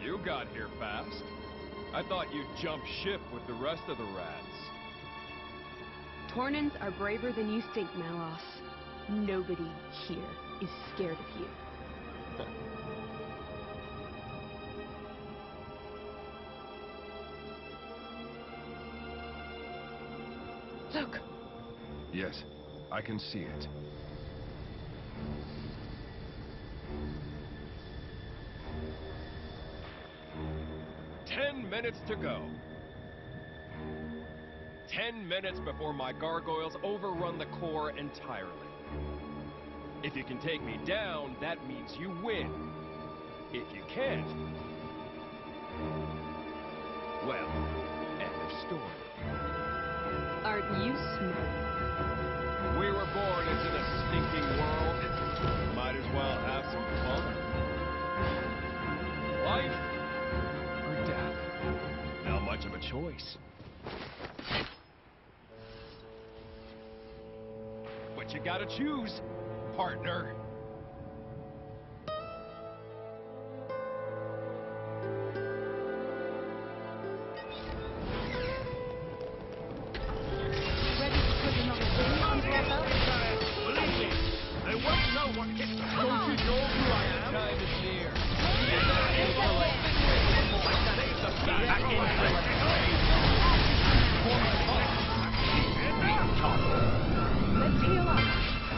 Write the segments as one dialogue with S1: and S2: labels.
S1: You got here fast. I thought you'd jump ship with the rest of the rats.
S2: Tornans are braver than you think, Malos. Nobody here is scared of you. Look!
S3: Yes, I can see it.
S1: Minutes to go. 10 minutes before my gargoyles overrun the core entirely. If you can take me down, that means you win. If you can't, well, end of story.
S2: Aren't you smart?
S1: We were born into the stinking world. Might as well have some fun. Life or death? Not much of a choice. But you gotta choose, partner.
S2: Ready to put another wing on Bravo?
S4: Believe me, they won't know what hit them.
S1: Don't you know who I am? Time is near.
S2: Let's heal up.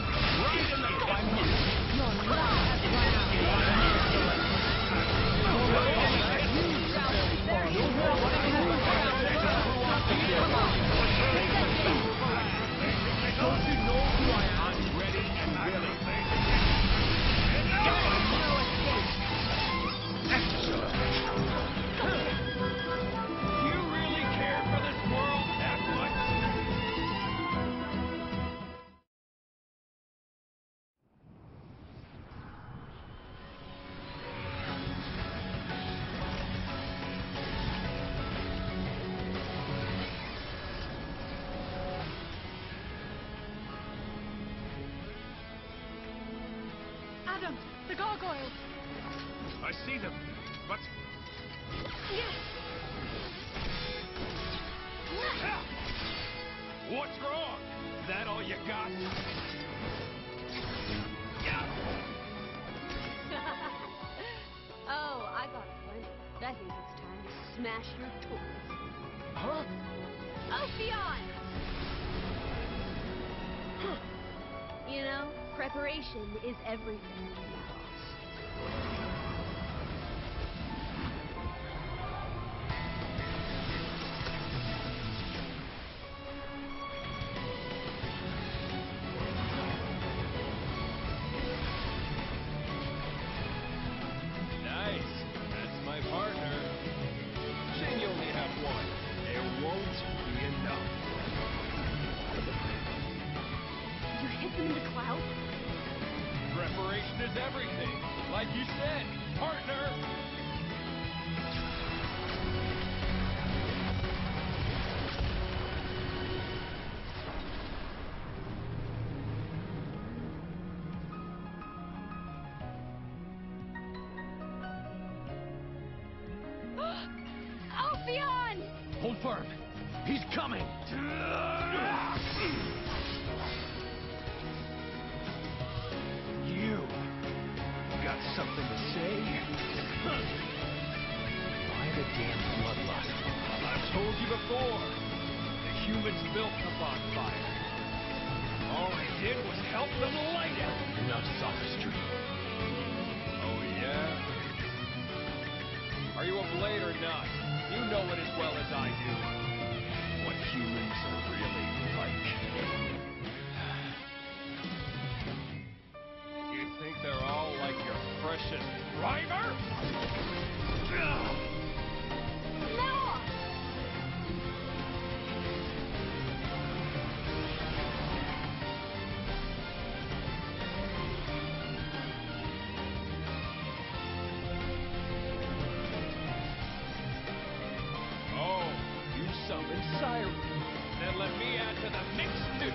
S1: Don't you know who I am? I'm ready and willing. You really care for this world that much?
S2: Adam, the gargoyles.
S4: I see them, but...
S1: What's wrong? That all you got?
S2: Oh, I got plenty. I think it's time to smash your toys.
S1: Huh?
S2: Ophion! You know, preparation is everything, Malos.
S1: Nice. That's my partner. Shame you only have one. It won't be enough.
S2: You hit them in the clouds?
S1: Preparation is everything. Like you said, partner.
S2: Ophion!
S4: Hold firm. He's coming.
S1: You got something to say?
S4: Why the damn bloodlust?
S1: I've told you before. The humans built the bonfire. All I did was help them light it.
S4: Enough sophistry.
S1: Oh, yeah? Are you a blade or not? You know it as well as I do. What humans are really like. You think they're all like your precious driver?
S2: Malos!
S1: Oh, you summoned Siren. Then let me add to the mix, too.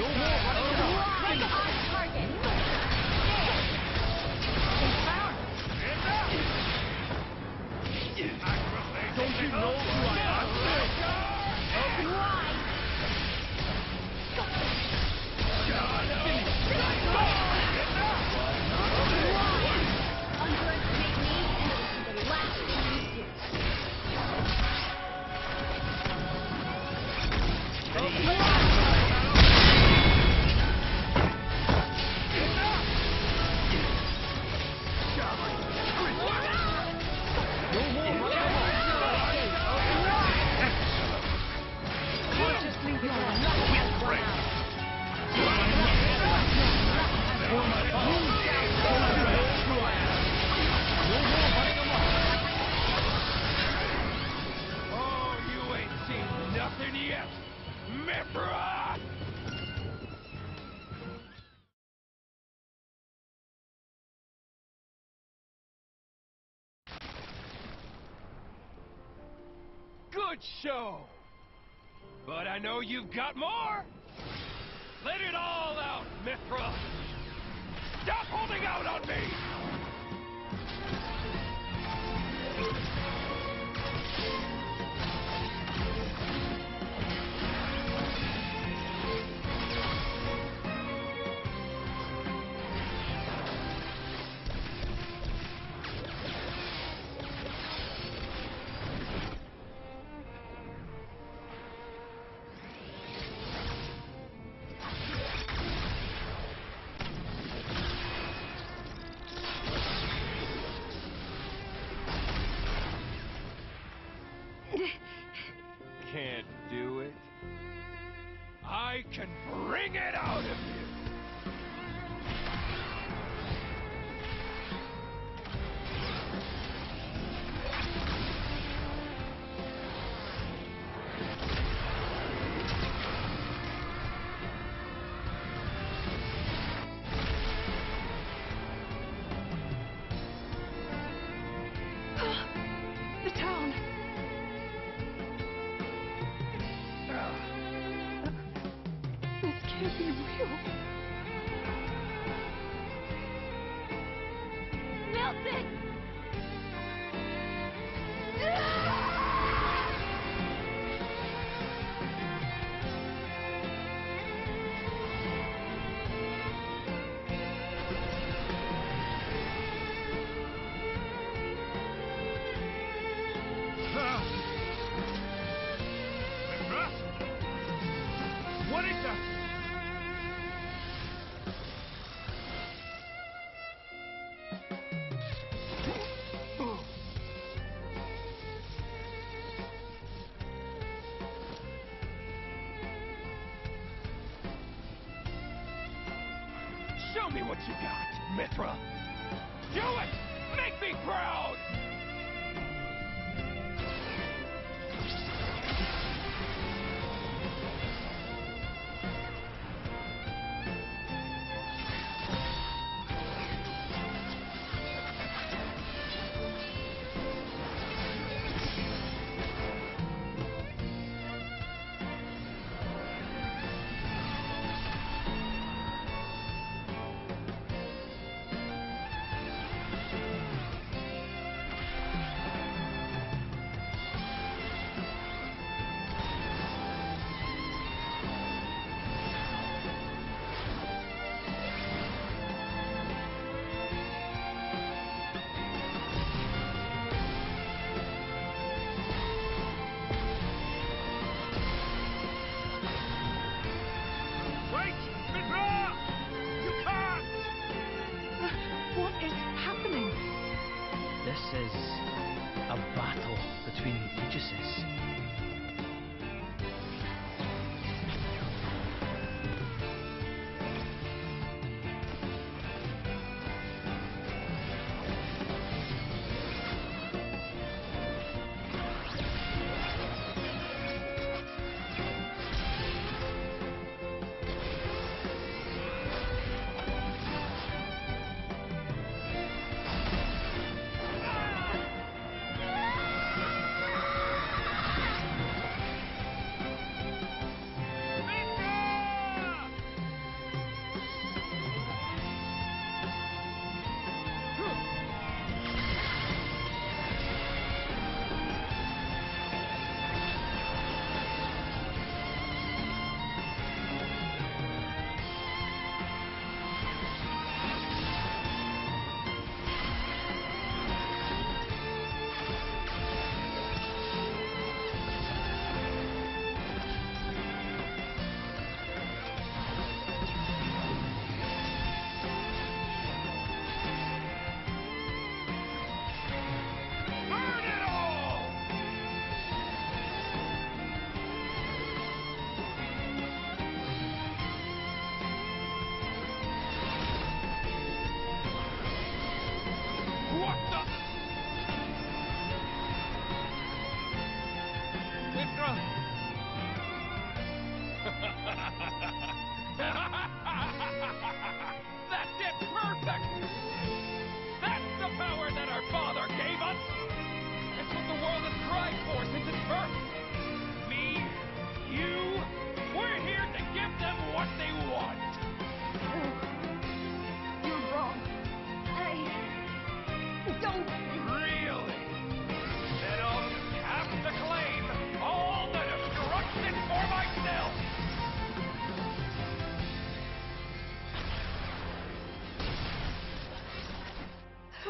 S5: Right on target.
S4: Don't you know who I am?
S2: Underestimate me, and it'll be the last thing you
S1: Oh, you ain't seen nothing yet, Mithra! Good show! But I know you've got more! Let it all out, Mithra! Stop holding out on me! Can't do it. I can bring it out of you!
S2: The town. This can't be real.
S5: Nelson!
S4: Mithra? What is that?
S1: Show me what you got, Mithra! Do it! Make me proud!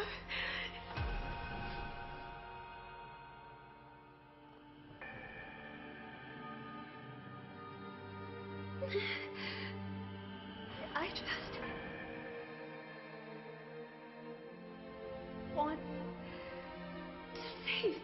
S2: I just want to save.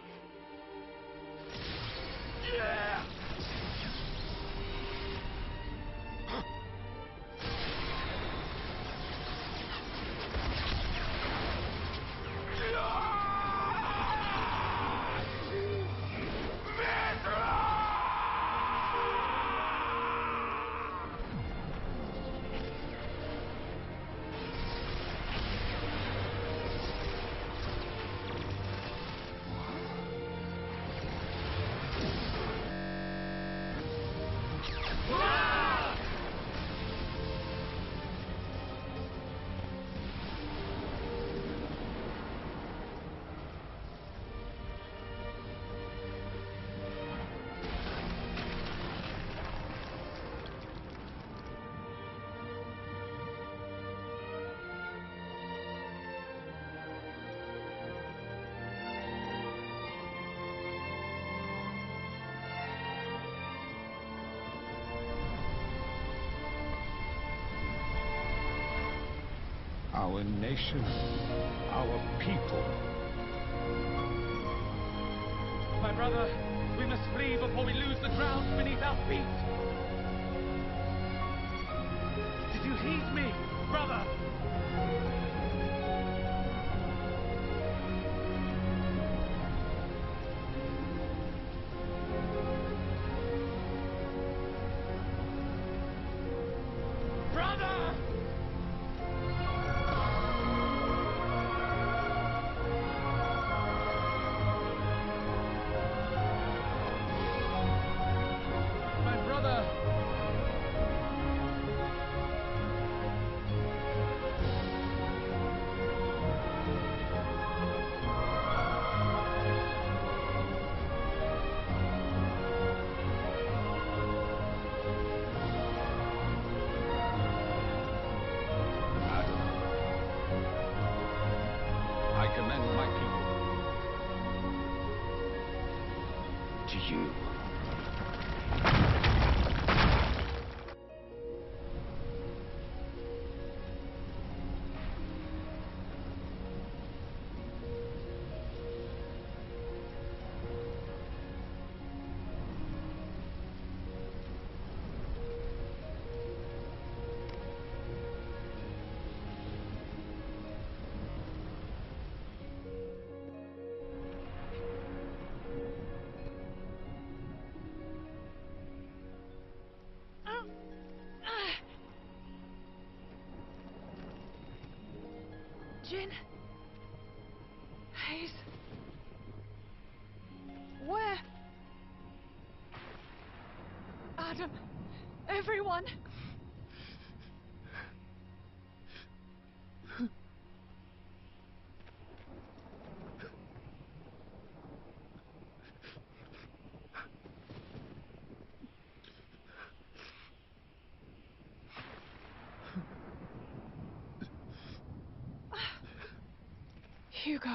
S3: Our nation, our people.
S4: My brother, we must flee before we lose the ground beneath our feet. Did you heed me, brother? Brother! My brother!
S3: Adam, I commend my people to you.
S2: Jin? Hayes? Where? Adam? Everyone? Hugo.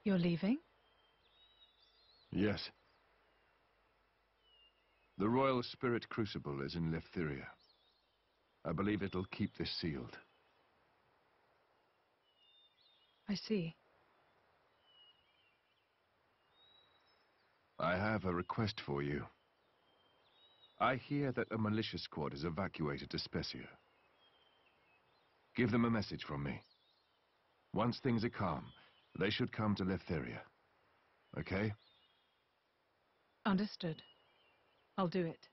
S6: You're leaving?
S7: Yes. The Royal Spirit Crucible is in Leftheria. I believe it'll keep this sealed.
S6: I see.
S7: I have a request for you. I hear that a militia squad is evacuated to Specia. Give them a message from me. Once things are calm, they should come to Leftheria. Okay?
S6: Understood. I'll do it.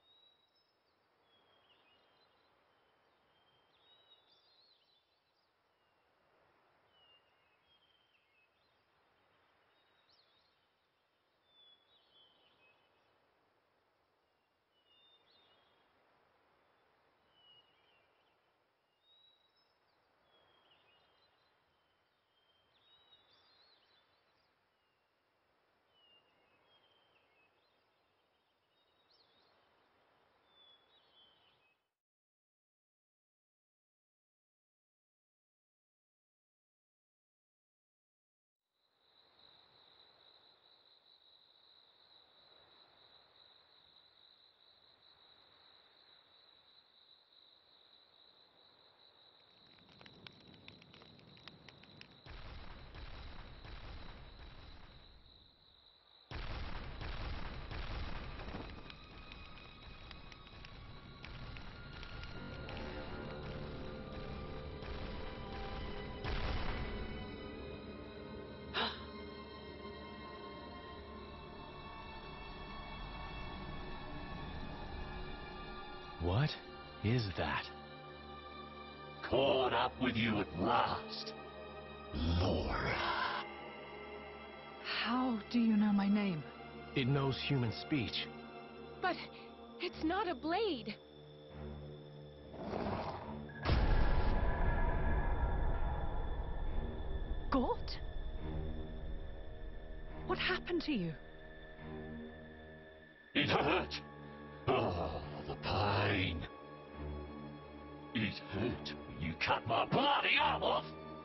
S8: What is that?
S9: Caught up with you at last, Laura.
S6: How do you know my name?
S8: It knows human speech.
S2: But it's not a blade.
S6: Gort? What happened to you?
S9: It hurt. Oh, the pain. It hurt when you cut my bloody arm off.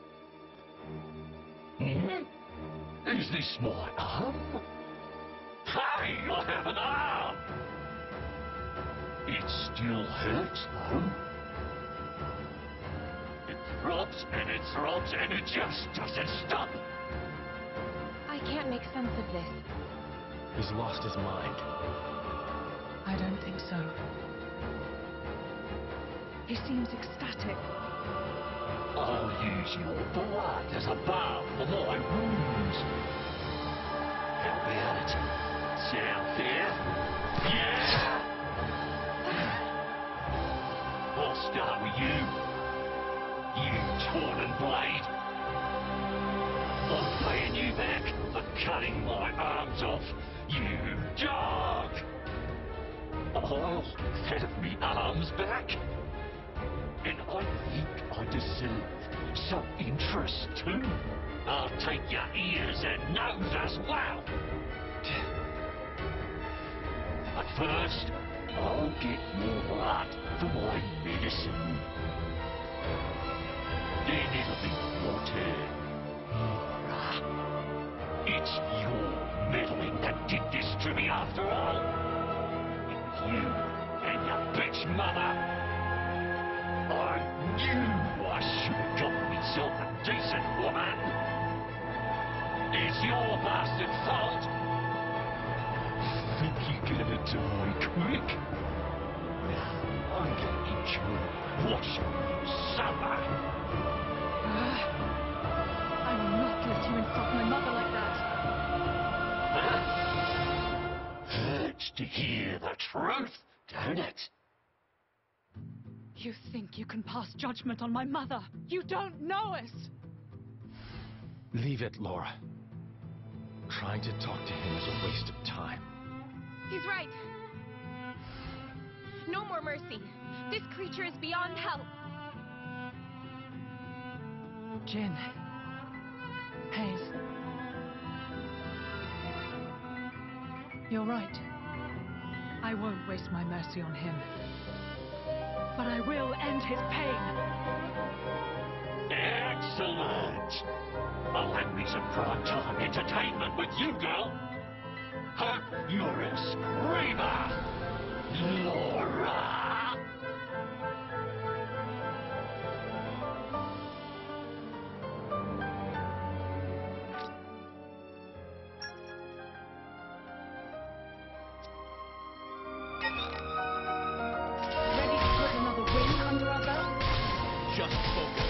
S9: Is this my arm? Hey, I have an arm. It still hurts, though. It throbs and it throbs and it just doesn't stop.
S2: I can't make sense of this.
S8: He's lost his mind.
S6: I don't think so. He seems ecstatic.
S9: I'll use your blood as a balm for my wounds. How about it? Sound fair? Yeah! I'll start with you. You torn blade. I'm paying you back for cutting my arms off, you dog! I'll have me arms back. And I think I deserve some interest too. I'll take your ears and nose as well. But first, I'll get more blood for my medicine. Then it'll be your turn. It's your meddling that did this to me after all. You and your bitch mother. I knew I should have gotten myself a decent woman. It's your bastard fault. Think you're gonna die quick? I'm gonna enjoy watching you suffer.
S6: I will not let you insult my mother like that.
S9: Hurts to hear the truth, don't it?
S6: You think you can pass judgment on my mother? You don't know us!
S8: Leave it, Laura. Trying to talk to him is a waste of time.
S2: He's right. No more mercy. This creature is beyond help.
S6: Jin. Hayes. You're right. I won't waste my mercy on him. But I will end his pain.
S9: Excellent! I'll have me some prime-time entertainment with you, girl! Huh? You're a screamer! Laura!
S2: Ready to put another win under our belt?
S4: Just focus.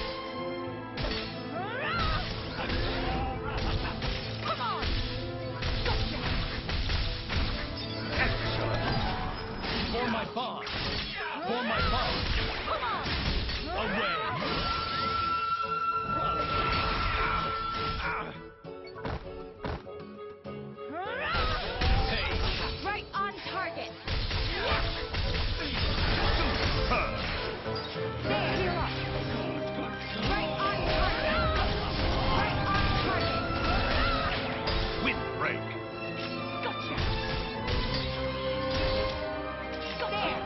S5: Come on!
S4: For my boss. For my boss.
S5: Come on!
S4: Away. Hey.
S5: Right on target! There, heal up! Right on target! Right on target!
S7: Windbreak!
S5: Gotcha! There!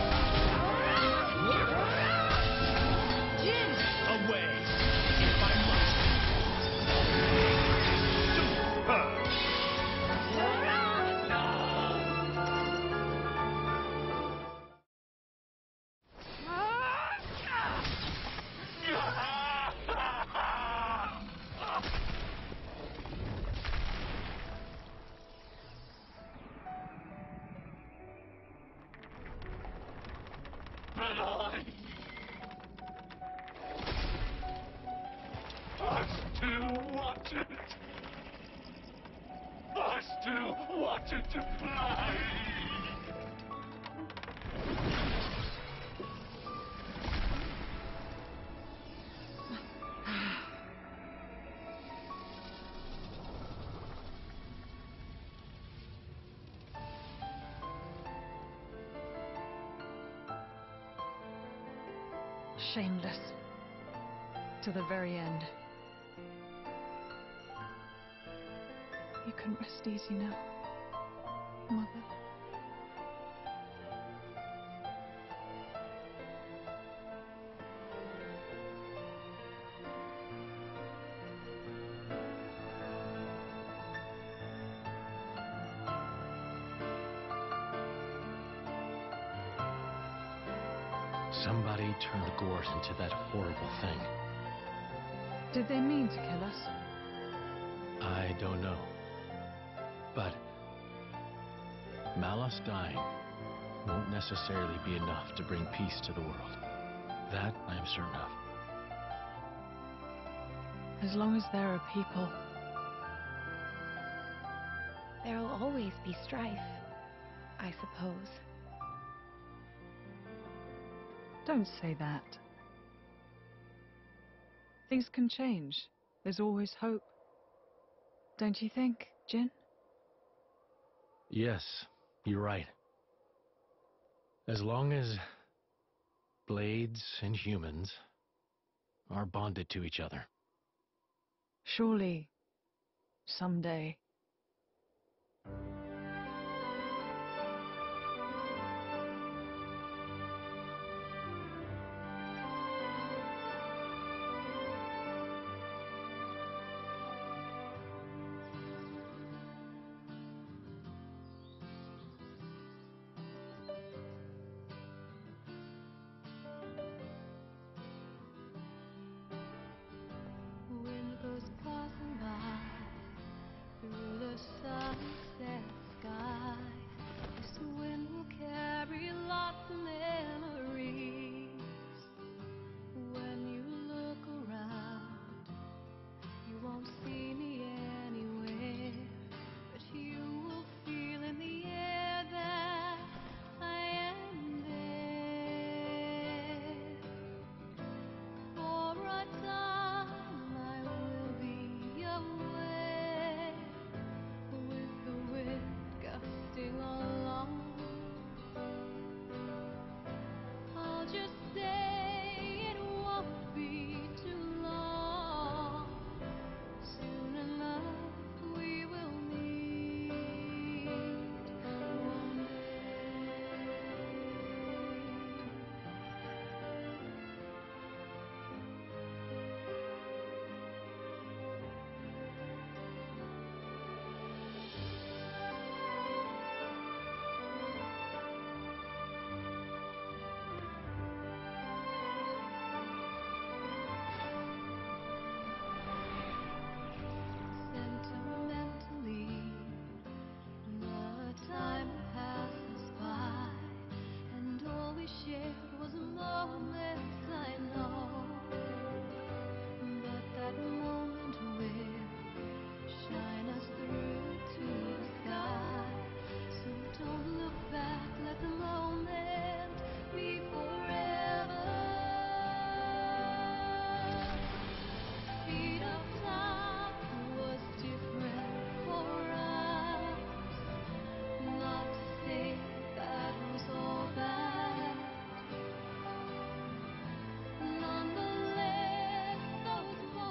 S5: Jin!
S4: Away. If I must.
S9: I still wanted... I still wanted to fly!
S6: Shameless. To the very end. You can rest easy now, Mother.
S8: Somebody turned the Gort into that horrible thing.
S6: Did they mean to kill us?
S8: I don't know. But Malos dying won't necessarily be enough to bring peace to the world. That I am certain of.
S6: As long as there are people.
S5: There'll always be strife, I suppose.
S6: Don't say that. Things can change. There's always hope. Don't you think, Jin?
S8: Yes, you're right. As long as blades and humans are bonded to each other.
S6: Surely, someday.
S5: Wind goes passing by through the sunset.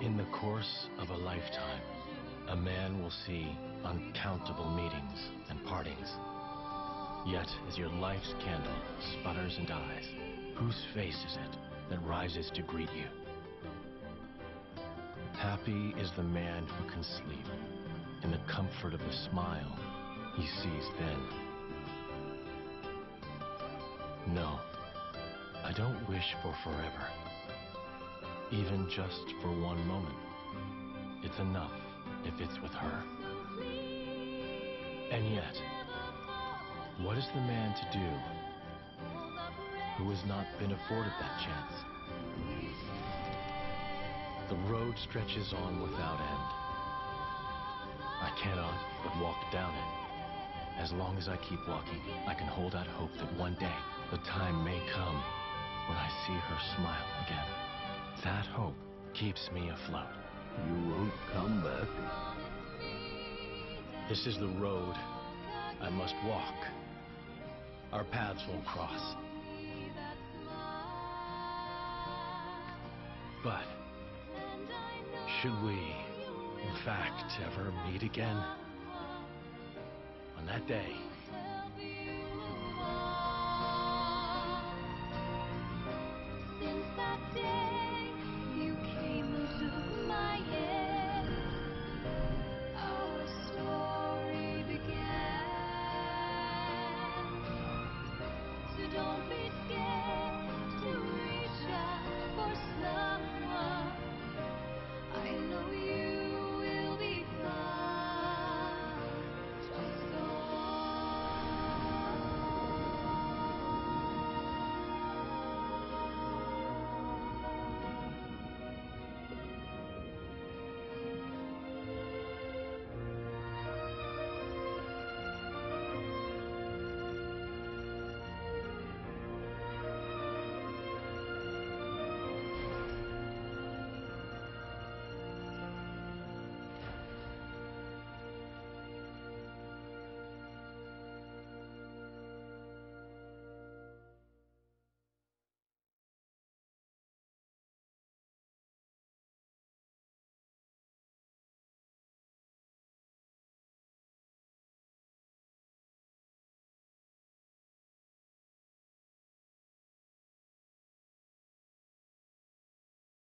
S8: In the course of a lifetime, a man will see uncountable meetings and partings. Yet, as your life's candle sputters and dies, whose face is it that rises to greet you? Happy is the man who can sleep in the comfort of the smile he sees then. No, I don't wish for forever. Even just for one moment. It's enough if it's with her. And yet, what is the man to do who has not been afforded that chance? The road stretches on without end. I cannot but walk down it. As long as I keep walking, I can hold out hope that one day the time may come when I see her smile again. That hope keeps me afloat.
S3: You won't come back.
S8: This is the road I must walk. Our paths won't cross. But should we, in fact, ever meet again, on that day,
S10: Since that day